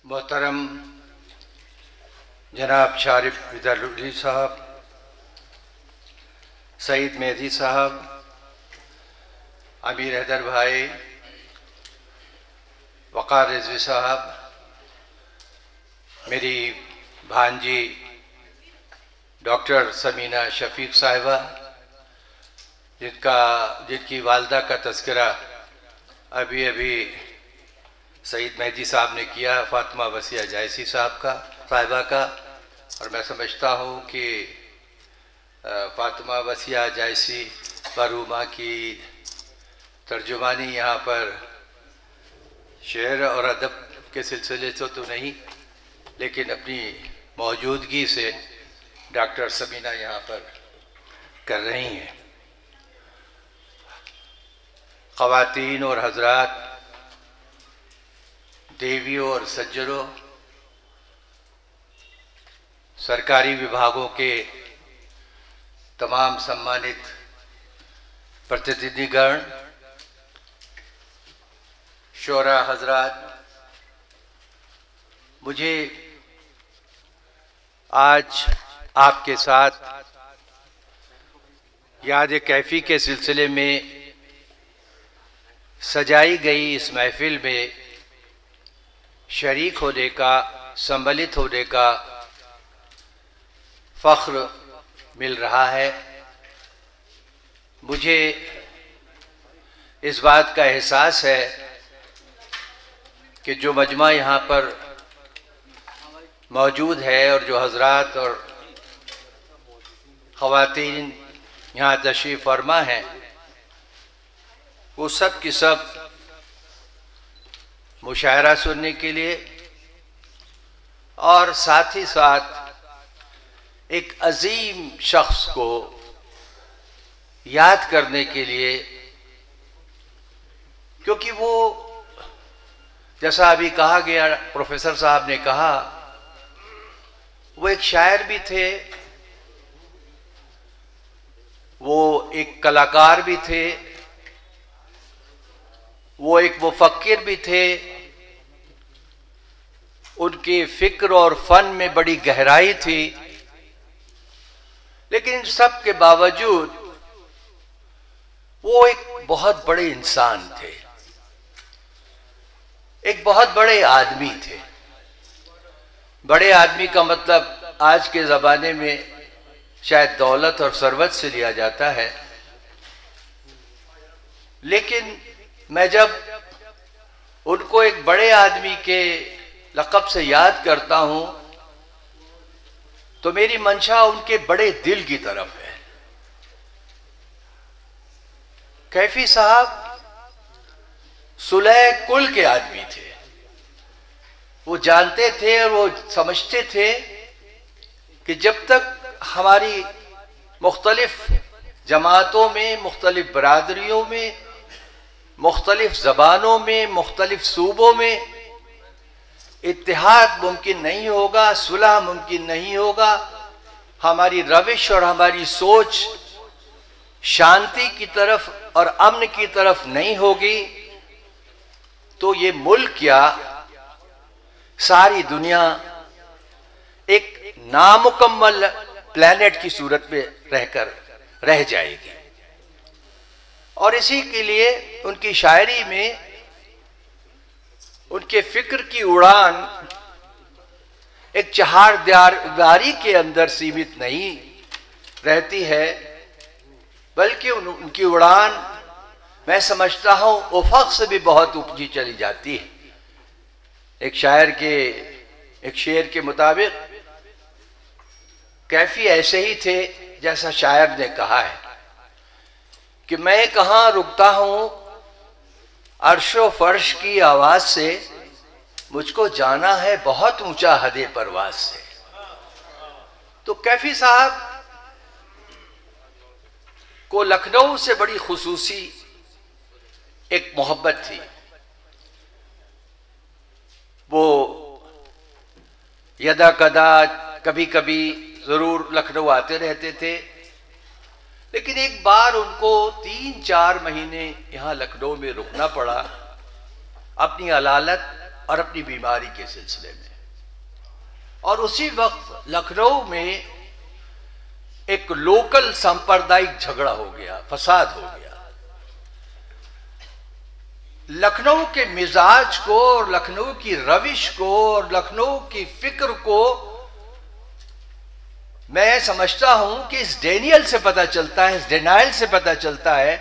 मोहतरम जनाब शारिफ विदालुद्दीन साहब, सईद मेहदी साहब, अमीर हैदर भाई, वक़ार रिजवी साहब, मेरी भांजी डॉक्टर समीना शफीक साहिबा, जिनकी वालदा का तज़किरा अभी अभी सईद मेहदी साहब ने किया, फ़ातिमा वसिया जायसी साहिबा का, और मैं समझता हूँ कि फ़ातिमा वसिया जायसी मरहूमा की तर्जुमानी यहाँ पर शेर और अदब के सिलसिले से तो नहीं, लेकिन अपनी मौजूदगी से डॉक्टर समीना यहाँ पर कर रही हैं। ख़वातीन और हज़रात, देवियों और सज्जनों, सरकारी विभागों के तमाम सम्मानित प्रतिनिधिगण, शोरा हज़रात, मुझे आज आपके साथ याद कैफी के सिलसिले में सजाई गई इस महफिल में शरीक होने का, सम्मिलित होने का फ़ख्र मिल रहा है। मुझे इस बात का एहसास है कि जो मजमा यहाँ पर मौजूद है और जो हज़रात और ख़वातीन यहाँ तशरीफ़ फरमा हैं, वो सब की सब मुशायरा सुनने के लिए और साथ ही साथ एक अजीम शख्स को याद करने के लिए, क्योंकि वो जैसा अभी कहा गया, प्रोफेसर साहब ने कहा, वो एक शायर भी थे, वो एक कलाकार भी थे, वो एक मुफक्किर भी थे। उनकी फिक्र और फन में बड़ी गहराई थी, लेकिन इन सब के बावजूद वो एक बहुत बड़े इंसान थे, एक बहुत बड़े आदमी थे। बड़े आदमी का मतलब आज के ज़माने में शायद दौलत और सरवत से लिया जाता है, लेकिन मैं जब उनको एक बड़े आदमी के लक़ब से याद करता हूं तो मेरी मंशा उनके बड़े दिल की तरफ है। कैफी साहब सुलह कुल के आदमी थे। वो जानते थे और वो समझते थे कि जब तक हमारी मुख्तलिफ जमातों में, मुख्तलिफ बरादरियों में, मुख्तलिफ ज़बानों में, मुख्तलिफ सूबों में इत्तिहाद मुमकिन नहीं होगा, सुलह मुमकिन नहीं होगा, हमारी रविश और हमारी सोच शांति की तरफ और अमन की तरफ नहीं होगी, तो ये मुल्क क्या, सारी दुनिया एक नामुकम्मल प्लेनेट की सूरत में रह जाएगी। और इसी के लिए उनकी शायरी में उनके फिक्र की उड़ान एक चहारदीवारी के अंदर सीमित नहीं रहती है, बल्कि उनकी उड़ान मैं समझता हूं उफ़क़ से भी बहुत ऊंची चली जाती है। एक शायर के एक शेर के मुताबिक कैफी ऐसे ही थे जैसा शायर ने कहा है कि मैं कहाँ रुकता हूं अर्शो फर्श की आवाज से, मुझको जाना है बहुत ऊंचा हदे परवाज से। तो कैफी साहब को लखनऊ से बड़ी खुसूसी एक मोहब्बत थी। वो यदा कदा कभी कभी जरूर लखनऊ आते रहते थे, लेकिन एक बार उनको 3-4 महीने यहाँ लखनऊ में रुकना पड़ा अपनी अलालत और अपनी बीमारी के सिलसिले में। और उसी वक्त लखनऊ में एक लोकल सांप्रदायिक झगड़ा हो गया, फसाद हो गया। लखनऊ के मिजाज को और लखनऊ की रविश को और लखनऊ की फिक्र को मैं समझता हूं कि इस डेनियल से पता चलता है, इस डेनाइल से पता चलता है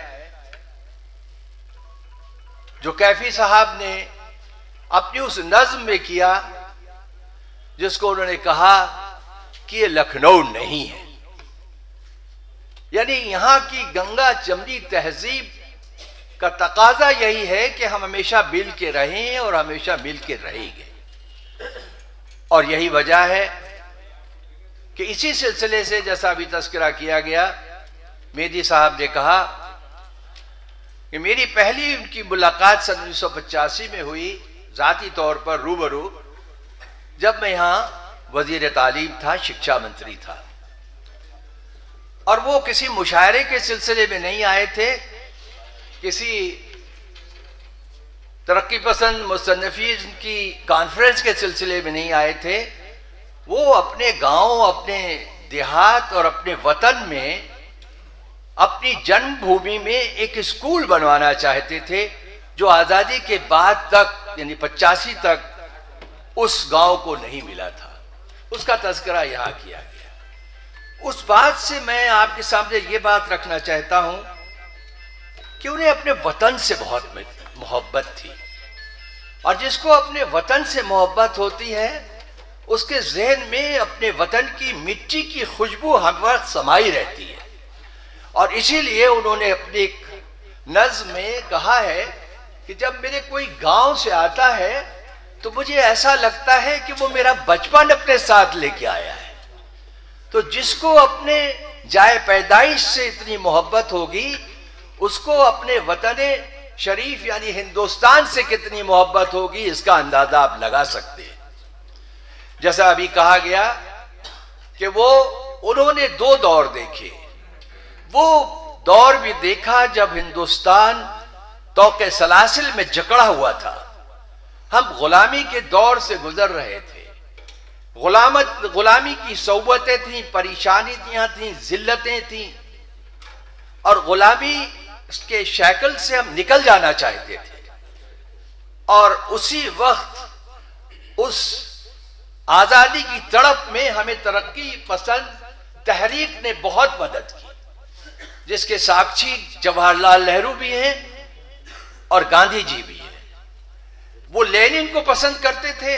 जो कैफी साहब ने अपनी उस नज्म में किया जिसको उन्होंने कहा कि ये लखनऊ नहीं है। यानी यहां की गंगा जमनी तहजीब का तकाजा यही है कि हम हमेशा मिल के रहें और हमेशा मिल के रहेंगे। और यही वजह है कि इसी सिलसिले से जैसा अभी तस्करा किया गया, मेहदी साहब ने कहा कि मेरी पहली उनकी मुलाकात सन 1985 में हुई जाती तौर पर रूबरू, जब मैं यहां वजीर तालीम था, शिक्षा मंत्री था। और वो किसी मुशायरे के सिलसिले में नहीं आए थे, किसी तरक्की पसंद मुसन्निफीन की कॉन्फ्रेंस के सिलसिले में नहीं आए थे। वो अपने गांव, अपने देहात और अपने वतन में, अपनी जन्मभूमि में एक स्कूल बनवाना चाहते थे जो आज़ादी के बाद तक यानी 85 तक उस गांव को नहीं मिला था। उसका तज़किरा यहाँ किया गया। उस बात से मैं आपके सामने ये बात रखना चाहता हूं कि उन्हें अपने वतन से बहुत मोहब्बत थी, और जिसको अपने वतन से मोहब्बत होती है उसके जहन में अपने वतन की मिट्टी की खुशबू हर वक्त समाई रहती है। और इसीलिए उन्होंने अपनी एक नज्म में कहा है कि जब मेरे कोई गांव से आता है तो मुझे ऐसा लगता है कि वो मेरा बचपन अपने साथ लेके आया है। तो जिसको अपने जाए पैदाइश से इतनी मोहब्बत होगी, उसको अपने वतन शरीफ यानी हिंदुस्तान से कितनी मोहब्बत होगी, इसका अंदाजा आप लगा सकते हैं। जैसा अभी कहा गया कि वो उन्होंने दो दौर देखे। वो दौर भी देखा जब हिंदुस्तान तौके सलासिल में जकड़ा हुआ था। हम गुलामी के दौर से गुजर रहे थे। गुलामी की सौबतें थी, परेशानियां थी, जिल्लतें थी, और गुलामी के शैकल से हम निकल जाना चाहते थे। और उसी वक्त उस आजादी की तड़प में हमें तरक्की पसंद तहरीक ने बहुत मदद की, जिसके साक्षी जवाहरलाल नेहरू भी हैं और गांधी जी भी हैं। वो लेनिन को पसंद करते थे।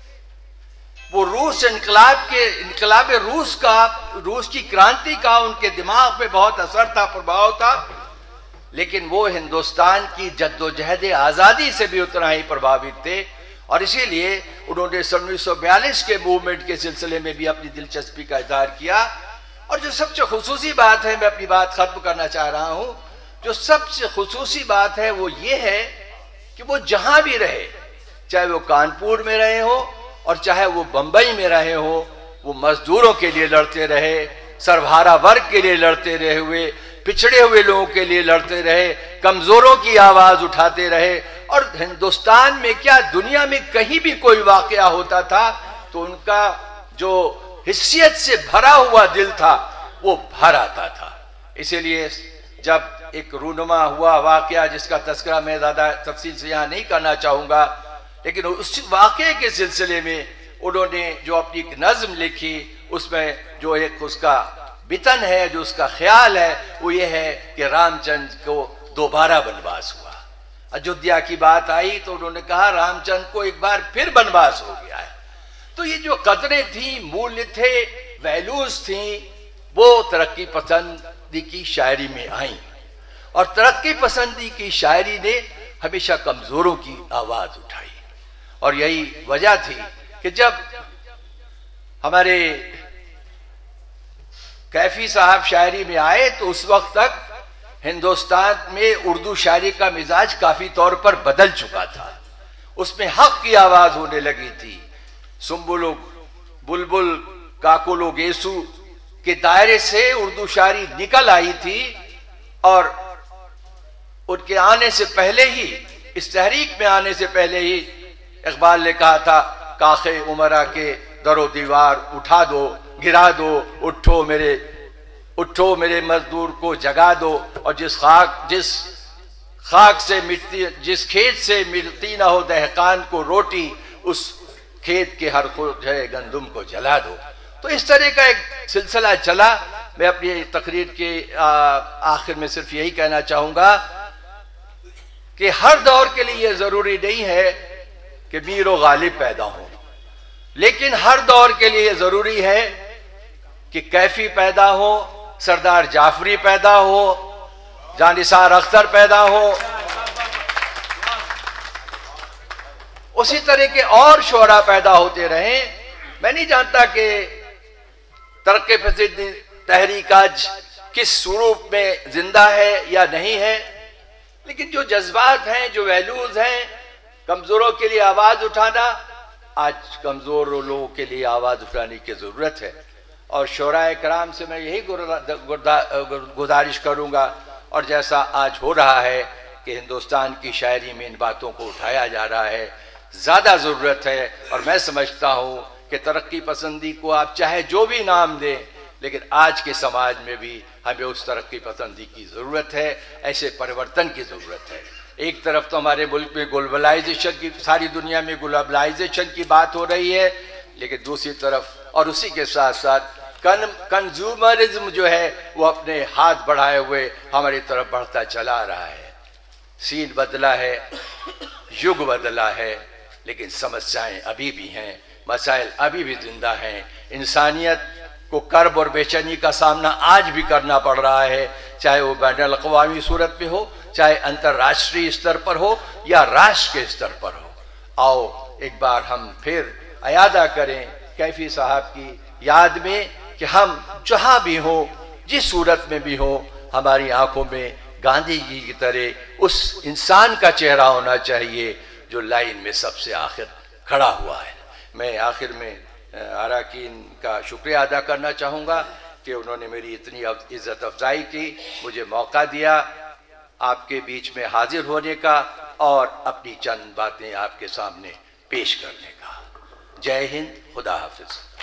वो रूस इनकलाब रूस की क्रांति का उनके दिमाग पे बहुत असर था, प्रभाव था, लेकिन वो हिंदुस्तान की जद्दोजहद आज़ादी से भी उतना ही प्रभावित थे। और इसीलिए उन्होंने 1942 के मूवमेंट के सिलसिले में भी अपनी दिलचस्पी का इजहार किया। और जो सबसे खुसूसी बात है, मैं अपनी बात खत्म करना चाह रहा हूं, जो सबसे खुसूसी बात है वो ये है कि वो जहां भी रहे, चाहे वो कानपुर में रहे हो और चाहे वो बंबई में रहे हो, वो मजदूरों के लिए लड़ते रहे, सर्वहारा वर्ग के लिए लड़ते रहे हुए, पिछड़े हुए लोगों के लिए लड़ते रहे, कमजोरों की आवाज उठाते रहे। और हिंदुस्तान में क्या दुनिया में कहीं भी कोई वाकया होता था तो उनका जो हिस्सियत से भरा हुआ दिल था वो भर आता था। इसीलिए जब एक रूनुमा हुआ वाकया जिसका तस्करा मैं ज्यादा तफसील से यहाँ नहीं करना चाहूंगा, लेकिन उस वाकये के सिलसिले में उन्होंने जो अपनी एक नज्म लिखी, उसमें जो एक उसका बितन है, जो उसका ख्याल है, वो ये है कि रामचंद्र को दोबारा वनवास हुआ। अयोध्या की बात आई तो उन्होंने कहा रामचंद्र को एक बार फिर वनवास हो गया है। तो ये जो कदरें थी, मूल्य थे, वैल्यूज थी, वो तरक्की पसंदी की शायरी में आई। और तरक्की पसंदी की शायरी ने हमेशा कमजोरों की आवाज उठाई। और यही वजह थी कि जब हमारे कैफी साहब शायरी में आए तो उस वक्त तक हिंदुस्तान में उर्दू शायरी का मिजाज काफी तौर पर बदल चुका था। उसमें हक की आवाज होने लगी थी। सुम्बुलो बुलबुल काकुलो गेसू के दायरे से उर्दू शायरी निकल आई थी। और उनके आने से पहले ही, इस तहरीक में आने से पहले ही इकबाल ने कहा था, काखे उमरा के दरो दीवार उठा दो, गिरा दो, उठो मेरे मजदूर को जगा दो, और जिस खाक से मिटती, जिस खेत से मिलती ना हो दहकान को रोटी, उस खेत के हर खुरजे गंदुम को जला दो। तो इस तरह का एक सिलसिला चला। मैं अपनी तकरीर के आखिर में सिर्फ यही कहना चाहूंगा कि हर दौर के लिए यह जरूरी नहीं है कि मीर व गालिब पैदा हो, लेकिन हर दौर के लिए जरूरी है कि कैफी पैदा हो, सरदार जाफरी पैदा हो, जानिसार अख्तर पैदा हो, उसी तरह के और शोरा पैदा होते रहें। मैं नहीं जानता कि तरक्की पसंद तहरीक आज किस स्वरूप में जिंदा है या नहीं है, लेकिन जो जज्बात हैं, जो वैल्यूज हैं, कमजोरों के लिए आवाज उठाना, आज कमजोर लोगों के लिए आवाज उठाने की जरूरत है। और शोराए कराम से मैं यही गुजारिश करूंगा, और जैसा आज हो रहा है कि हिंदुस्तान की शायरी में इन बातों को उठाया जा रहा है, ज्यादा जरूरत है। और मैं समझता हूं कि तरक्की पसंदी को आप चाहे जो भी नाम दें, लेकिन आज के समाज में भी हमें उस तरक्की पसंदी की जरूरत है, ऐसे परिवर्तन की जरूरत है। एक तरफ तो हमारे मुल्क में ग्लोबलाइजेशन की, सारी दुनिया में ग्लोबलाइजेशन की बात हो रही है, लेकिन दूसरी तरफ और उसी के साथ साथ कंज्यूमरिज्म जो है वो अपने हाथ बढ़ाए हुए हमारी तरफ बढ़ता चला रहा है। सीन बदला है, युग बदला है, लेकिन समस्याएं अभी भी हैं, मसाइल अभी भी जिंदा हैं। इंसानियत को कर्ब और बेचैनी का सामना आज भी करना पड़ रहा है, चाहे वो बैनुल अक़वामी सूरत में हो, चाहे अंतर्राष्ट्रीय स्तर पर हो या राष्ट्र के स्तर पर हो। आओ एक बार हम फिर अयादा करें कैफी साहब की याद में कि हम जहां भी हो, जिस सूरत में भी हो, हमारी आंखों में गांधी जी की तरह उस इंसान का चेहरा होना चाहिए जो लाइन में सबसे आखिर खड़ा हुआ है। मैं आखिर में अराकीन का शुक्रिया अदा करना चाहूँगा कि उन्होंने मेरी इतनी इज्जत अफजाई की, मुझे मौका दिया आपके बीच में हाजिर होने का और अपनी चंद बातें आपके सामने पेश करने का। जय हिंद, खुदा हाफिज।